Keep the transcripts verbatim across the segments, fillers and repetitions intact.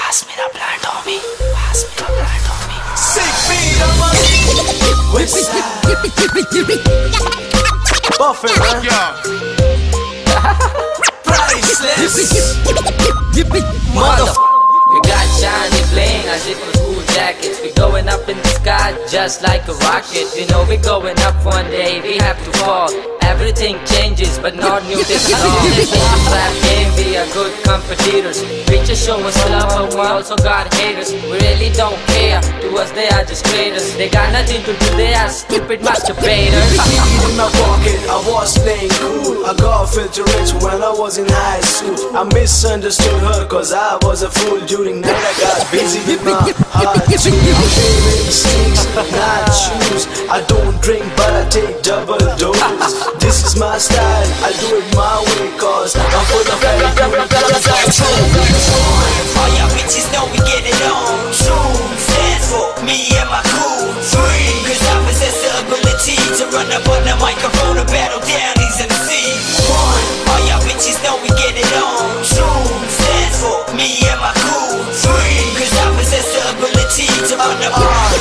Pass me the blunt, homie. Pass me the blunt, homie. Six feet of money. West side. Buffett, man. Yeah. Priceless. Motherfucker. We got shiny bling as if we're cool jackets. We going up in the sky just like a rocket. You know we going up one day, we have to fall. Everything changes, but not new this at all. This rap game, we are good competitors. We just show us love, but we also got haters. We really don't care, to us they are just traitors. They got nothing to do, they are stupid masturbators. In my pocket, I was playing cool. I got filthy rich when I was in high school. I misunderstood her cause I was a fool. During night I got busy with my heart too. I play mistakes, not choose. I don't drink but I take double dose. This is my style, I do it my way cause I'm full of attitude. All y'all bitches know we get it on. True stands for me and my crew. Free, cause I possess the ability to run up on the microphone and battle down these M Cs. One, all y'all bitches know we get it on. True stands for me and my crew. Free, cause I possess the ability to run up on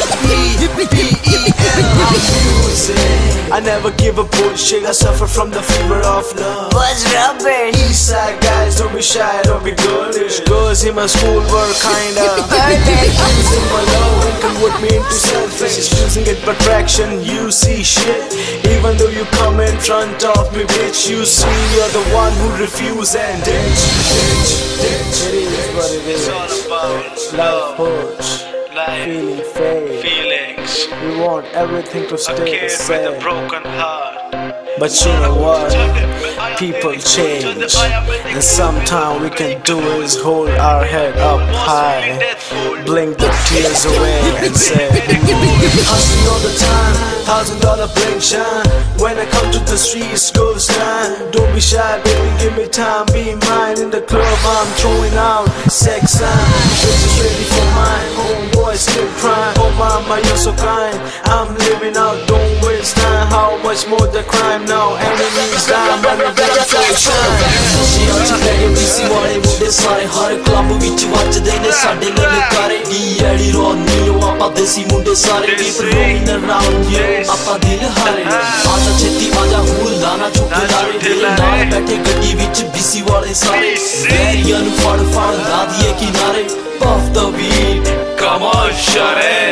I never give a bullshit, I suffer from the fever of love. What's rubber? Eastside guys, don't be shy, don't be girlish. Girls in my school were kinda using my love and convert me into selfish. Using it for traction, you see shit. Even though you come in front of me, bitch, you see you're the one who refuse and ditch, ditch, ditch. It is what it is. It's all about Life push, life, feeling fade. feelings. We want everything to A stay the kid with a same. broken heart. But you know what? People change, and sometimes we can do is hold our head up high, blink the tears away and say hustling all the time, thousand dollar blink shine. When I come to the streets, goes down. Don't be shy, baby, give me time, be mine. In the club I'm throwing out sex sign. Bitches ready for mine, homeboys still crying. Oh mama, you're so kind, I'm living out, don't waste time. How much more the crime now, enemies down, but the better so shine. She on today, B C वाले मुंडे सारे हर club विच वजदे ने साडे ने करे D AD रोनी ओ आपा देसी मुंडे सारे keep rowing around you आपा दिल हारे आजा छेती आजा हुल लाना चुक लारे दिल नाल बैठे गड्डी विच बीसी वाले सारे वेरियां नु फड़ फड़ ला दिए किनारे puff the beat Come on, shorty.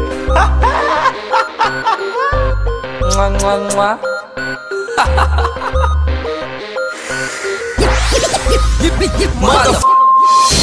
Mwah, mwah, mwah. Motherfucker.